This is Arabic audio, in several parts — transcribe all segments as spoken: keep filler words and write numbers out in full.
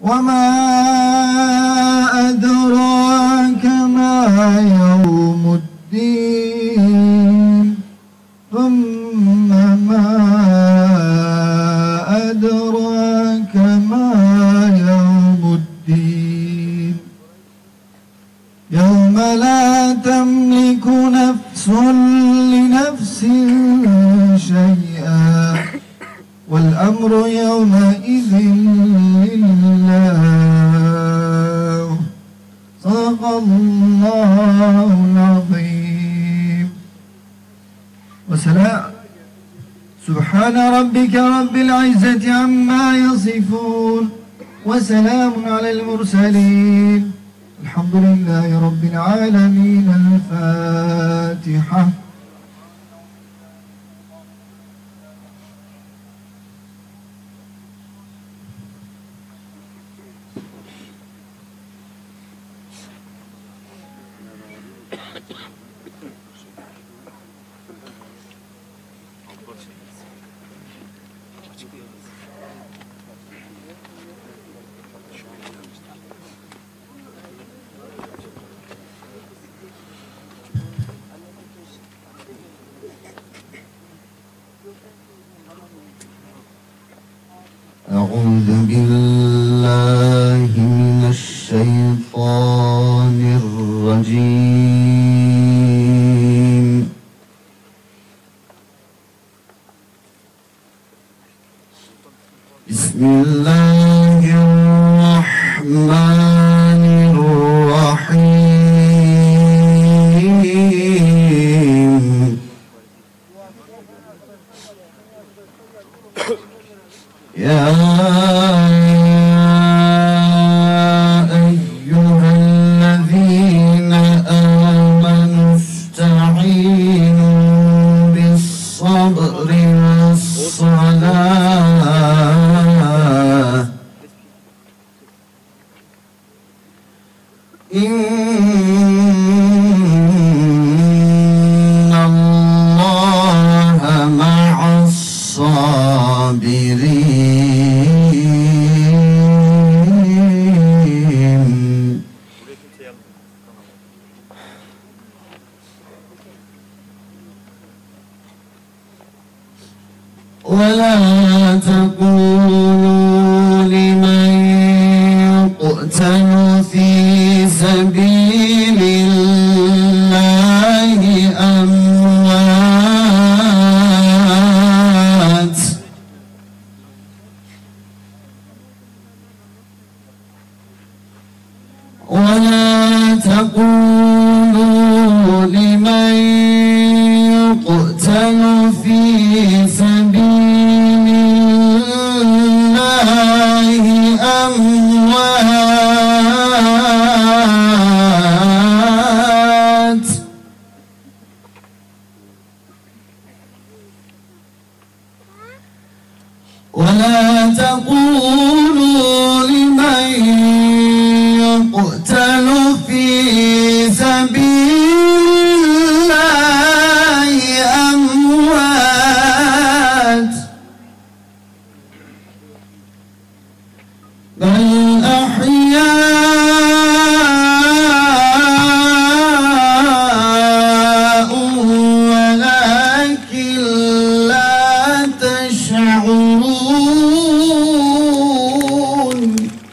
وما أدراك ما يوم الدين ثم ما أدراك ما يوم الدين يوم لا تملك نفس لنفس شيئا والأمر يومئذ لله. صدق الله العظيم. وسلام. سبحان ربك رب العزة عما يصفون وسلام على المرسلين الحمد لله رب العالمين. الفاتحة. أعوذ بالله من الشيطان الرجيم. بسم الله الرحمن الرحيم. يا أيها الذين آمنوا استعينوا بالصبر والصلاة إن الله مع الصابرين. ولا تقولوا لمن يقتل في سبيل الله أموات ولا تقولوا لمن يقتل في سبيل الله أموات ولا تقولوا لمن يقتل في سبيل الله أموات بل أحياء ولكن لا تشعرون.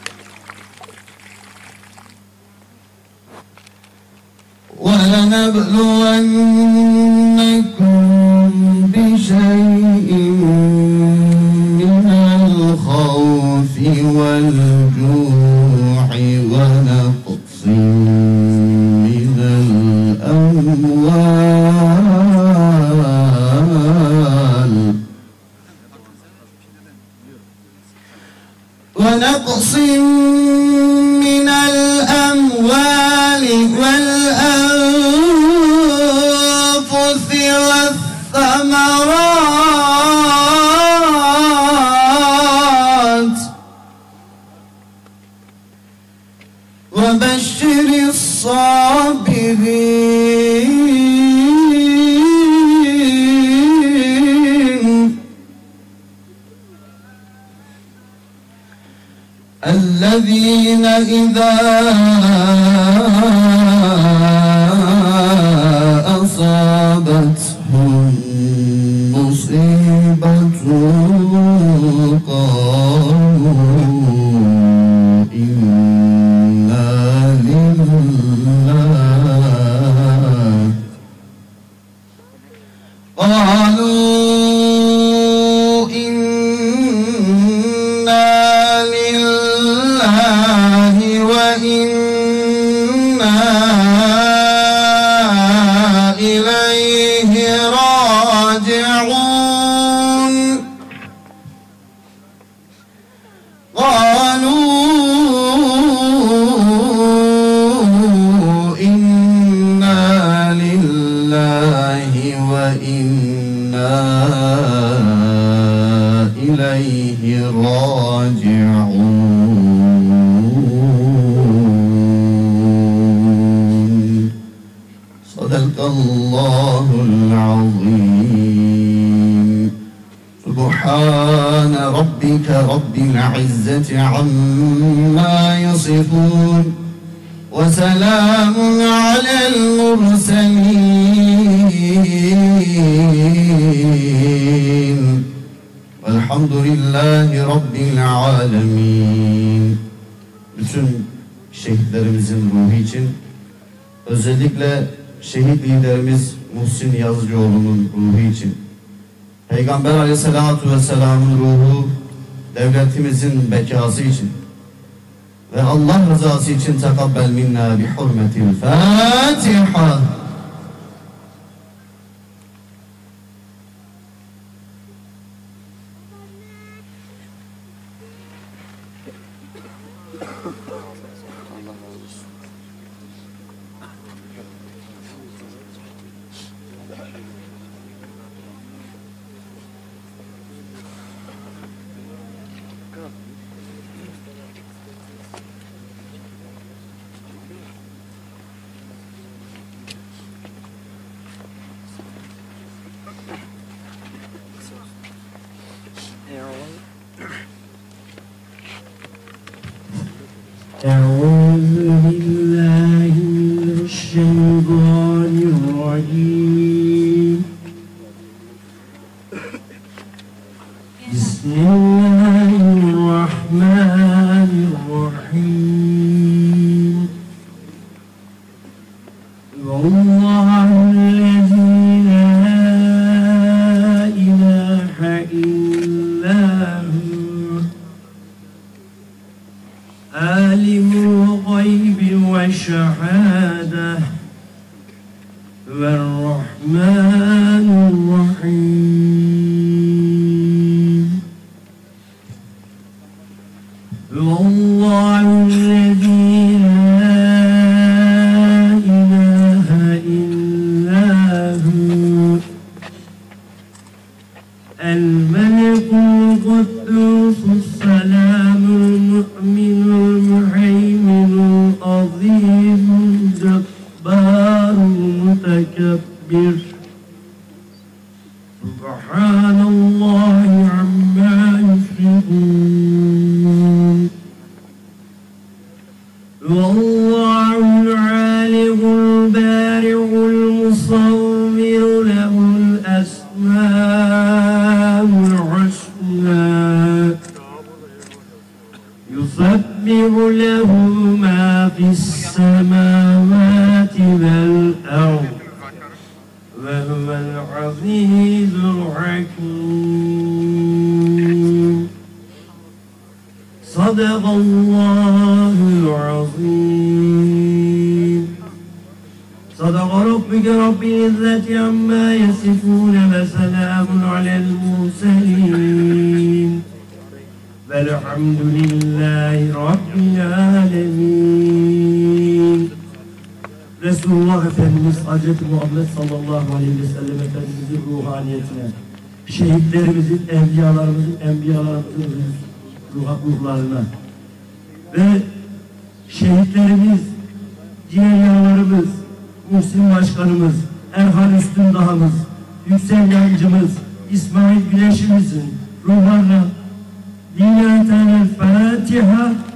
ولنبلونكم بشيء من الخوف والجوع ونقص من الأموال ونقص من الأموال والأنفس والثمرات وبشر الصابرين الذين إذا أصابتهم مصيبة قالوا إنا لله قالوا إنا لله وإنا إليه راجعون قالوا إنا لله وإنا إليه راجعون صدق الله العظيم سبحان ربك رب العزة عما يصفون وسلام على المرسلين والحمد لله رب العالمين. Bütün şehitlerimizin ruhu için, özellikle şehit liderimiz Muhsin Yazıcıoğlu'nun ruhu için, Peygamber Aleyhisselatü Vesselam'ın ruhu, devletimizin bekası için ve Allah rızası için tekabbel minna bi hurmetil Fatiha. أعوذ بالله من الشيطان الرجيم بسم الله الرحمن الرحيم والله الذي لا إله إلا هو عالم الغيب والشهادة والرحمن الرحيم والله الذي لا إله إلا هو الملك القدوس السلام المؤمن المهيمن العظيم الجبار المتكبر سبحان الله عما يشركون والله العالم البارئ المصور له الأسماء الحسنى يسبح له ما في السماوات والأرض وهو العزيز الحكيم صدق الله العظيم صدق ربك رب العزة عما يصفون وسلام على المرسلين والحمد لله رب العالمين. Resulullah Efendimiz Hazreti Muhammed sallallahu aleyhi ve sellem Efendimizin ruhaniyetine, şehitlerimizin, evliyalarımızın, enbiyalarımızın ruhlarına ve şehitlerimiz, diğer yavrularımız, Muhsin Başkanımız, Erhan Üstündağ'ımız, Yüksel Yancımız, İsmail Güneş'imizin ruhlarına Dinaten el Fatiha.